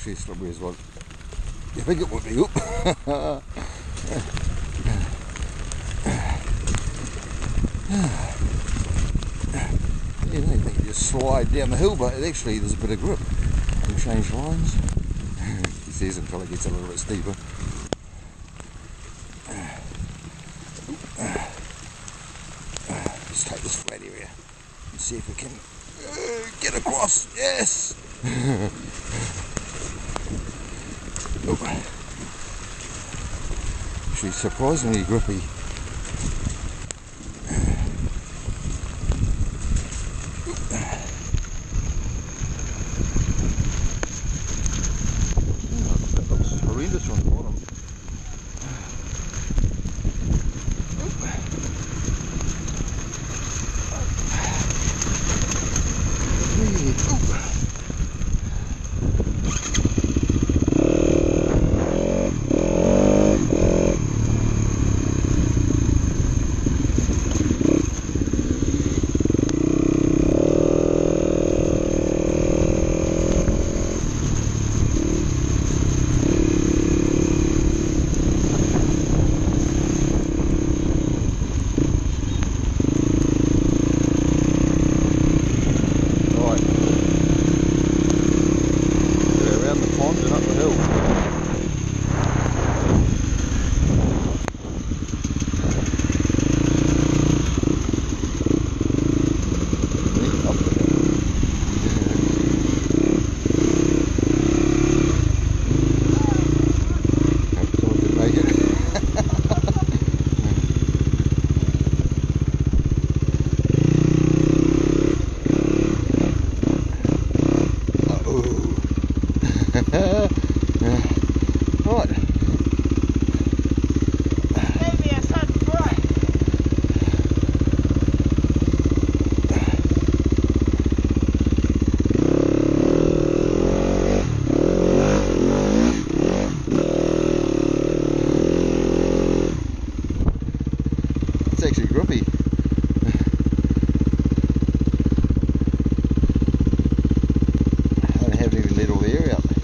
actually slippery as well. You think it would be up? You don't think you just slide down the hill, but actually there's a bit of grip. We'll change lines. He says until it gets a little bit steeper. Let's take this flat area and see if we can get across. Yes! Actually surprisingly grippy. That looks horrendous on the bottom. Right. Maybe a sudden break. It's actually grippy. I haven't even let all the air out.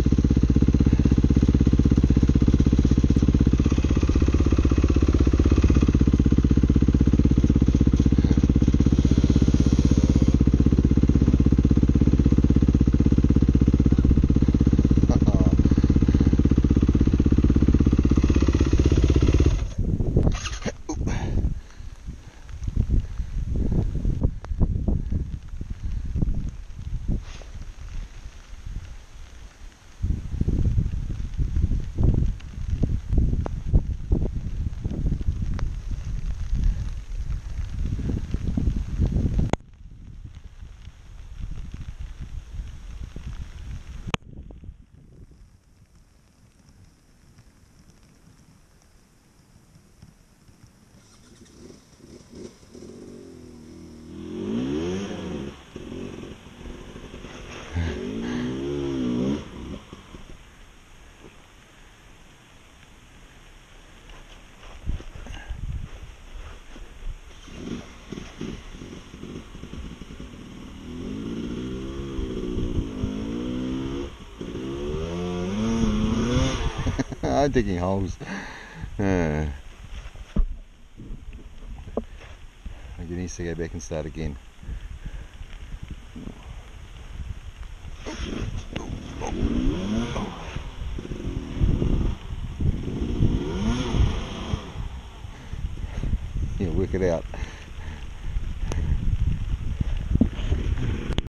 I'm digging holes. I think he needs to go back and start again. Yeah, work it out.